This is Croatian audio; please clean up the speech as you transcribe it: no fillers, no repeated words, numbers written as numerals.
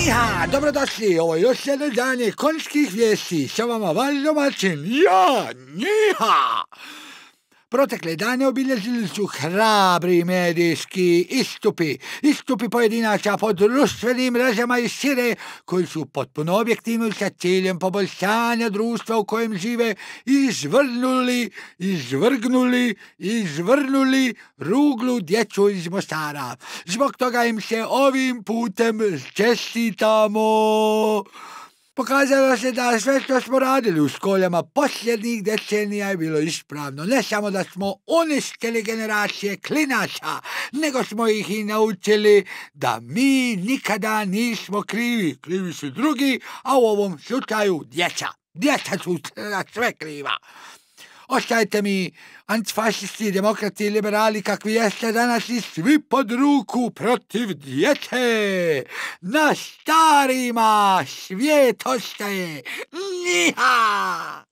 Niha, dobrodošli, ovo je još jedno izdanje konjskih vijesti, sa vama vaš domaćin, ja, Niha! Protekle dane obilježili su hrabri medijski istupi pojedinača po društvenim mrežama i šire, koji su potpuno objektivni sa ciljem poboljšanja društva u kojem žive izvrnuli ruglu djecu iz Mostara. Zbog toga im se ovim putem čestitamo. Pokazalo se da sve što smo radili u školama posljednjih decenija je bilo ispravno. Ne samo da smo uništili generacije klinaca, nego smo ih i naučili da mi nikada nismo krivi. Krivi su drugi, a u ovom slučaju djeca. Djeca su sve kriva. Ostajte mi, antifašisti, demokrati i liberali kakvi jeste danas i svi pod ruku protiv djece. Na starima svijet ostaje. Niha!